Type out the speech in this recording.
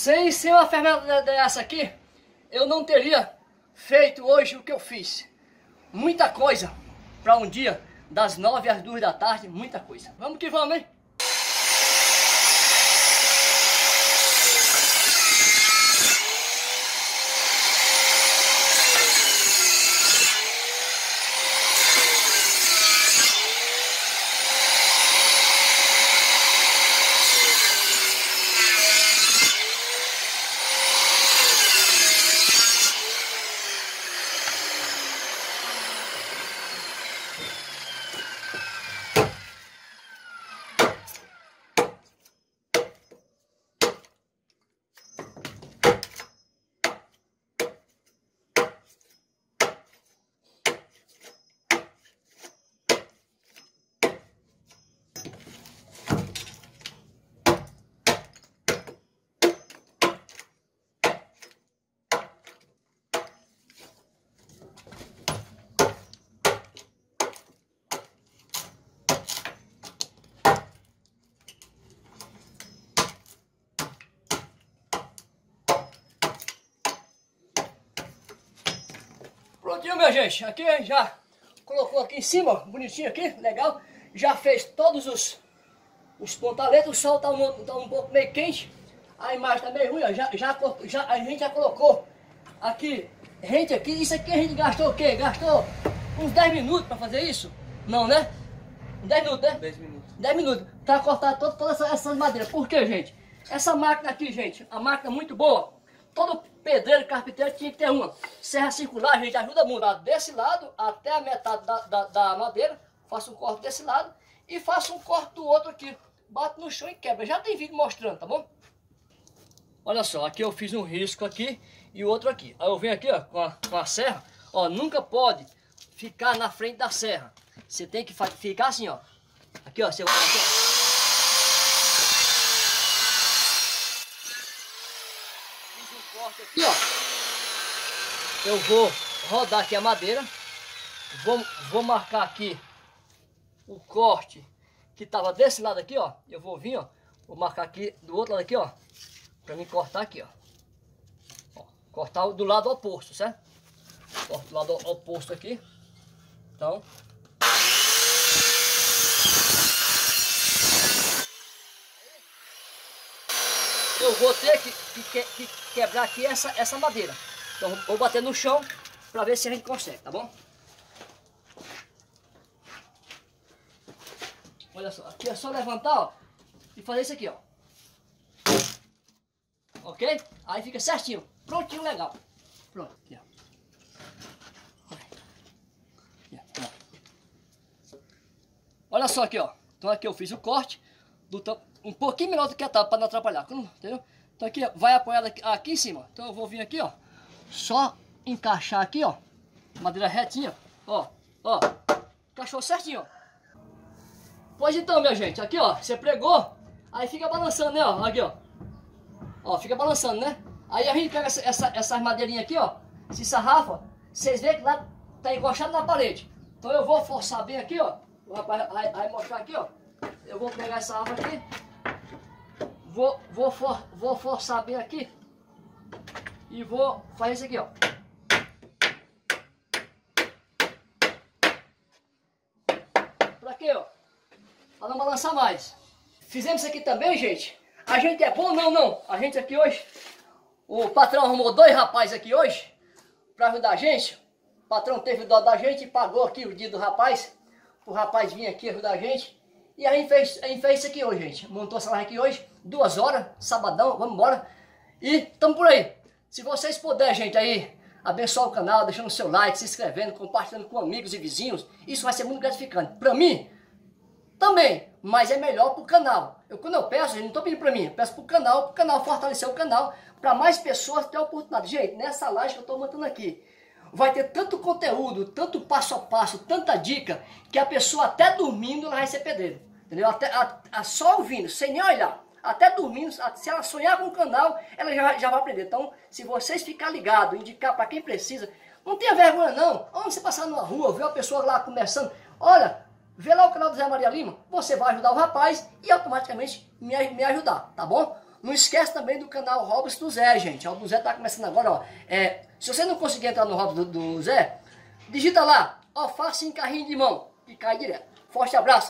Sem uma ferramenta dessa aqui, eu não teria feito hoje o que eu fiz. Muita coisa para um dia, das 9 às 2 da tarde, muita coisa. Vamos que vamos, hein? Prontinho, minha gente, aqui já colocou aqui em cima, bonitinho aqui, legal. Já fez todos os pontaletes, o sol tá um pouco meio quente, a imagem tá meio ruim, ó. A gente já colocou aqui, isso aqui a gente gastou o quê? Gastou uns 10 minutos para fazer isso? Não, né? 10 minutos, né? 10 minutos. 10 minutos, para cortar todas essas madeiras. Por quê, gente? Essa máquina aqui, gente, a máquina muito boa. Todo pedreiro e carpinteiro tinha que ter uma. Serra circular, gente, ajuda muito. Desse lado até a metade da madeira, faço um corte desse lado e faço um corte do outro aqui. Bato no chão e quebra. Já tem vídeo mostrando, tá bom? Olha só, aqui eu fiz um risco aqui e o outro aqui. Aí eu venho aqui, ó, com a serra. Ó, nunca pode ficar na frente da serra. Você tem que ficar assim, ó. Aqui, ó, você vai aqui, ó. Aqui, ó, eu vou rodar aqui a madeira, vou marcar aqui o corte que tava desse lado aqui, ó. Eu vou vir, ó, vou marcar aqui do outro lado aqui, ó, para mim cortar aqui, ó, cortar do lado oposto, certo? Corto do lado oposto aqui, então. Eu vou ter que quebrar aqui essa madeira. Então vou bater no chão para ver se a gente consegue, tá bom? Olha só, aqui é só levantar, ó, e fazer isso aqui, ó. Ok? Aí fica certinho, prontinho, legal. Pronto, aqui, ó. Olha só aqui, ó. Então aqui eu fiz o corte do um pouquinho menor do que a tábua para não atrapalhar, entendeu? Então aqui, ó, vai apoiado aqui em cima. Então eu vou vir aqui, ó, só encaixar aqui, ó, madeira retinha, ó, encaixou certinho, ó. Pois então, minha gente, aqui, ó, você pregou, aí fica balançando, né, ó, aqui, ó, fica balançando, né? Aí a gente pega essas madeirinhas aqui, ó, se sarrafa, vocês veem que lá tá encostado na parede. Então eu vou forçar bem aqui, ó, o rapaz vai mostrar aqui, ó. Eu vou pegar essa árvore aqui, vou forçar bem aqui e vou fazer isso aqui, ó. Pra quê, ó? Pra não balançar mais. Fizemos isso aqui também, gente. A gente é bom? Não. A gente aqui hoje, o patrão arrumou 2 rapazes aqui hoje pra ajudar a gente. O patrão teve dó da gente e pagou aqui o dia do rapaz. O rapaz vinha aqui ajudar a gente. E a gente fez isso aqui hoje, gente. Montou essa live aqui hoje, 2 horas, sabadão, vamos embora. E estamos por aí. Se vocês puderem, gente, aí, abençoar o canal, deixando o seu like, se inscrevendo, compartilhando com amigos e vizinhos, isso vai ser muito gratificante. Para mim, também, mas é melhor para o canal. Quando eu peço, eu não estou pedindo para mim, eu peço para o canal fortalecer o canal, para mais pessoas terem a oportunidade. Gente, nessa live que eu estou montando aqui, vai ter tanto conteúdo, tanto passo a passo, tanta dica, que a pessoa até dormindo ela vai ser pedreiro. Entendeu? Só ouvindo, sem nem olhar, até dormindo, se ela sonhar com o canal, ela já vai aprender. Então, se vocês ficarem ligados, indicar para quem precisa, não tenha vergonha não. Onde você passar numa rua, ver uma pessoa lá começando, olha, vê lá o canal do Zé Maria Lima, você vai ajudar o rapaz e automaticamente me ajudar, tá bom? Não esquece também do canal Hobbies do Zé, gente. O do Zé tá começando agora, ó. Se você não conseguir entrar no Hobbies do Zé, digita lá, alface em carrinho de mão, e cai direto. Forte abraço.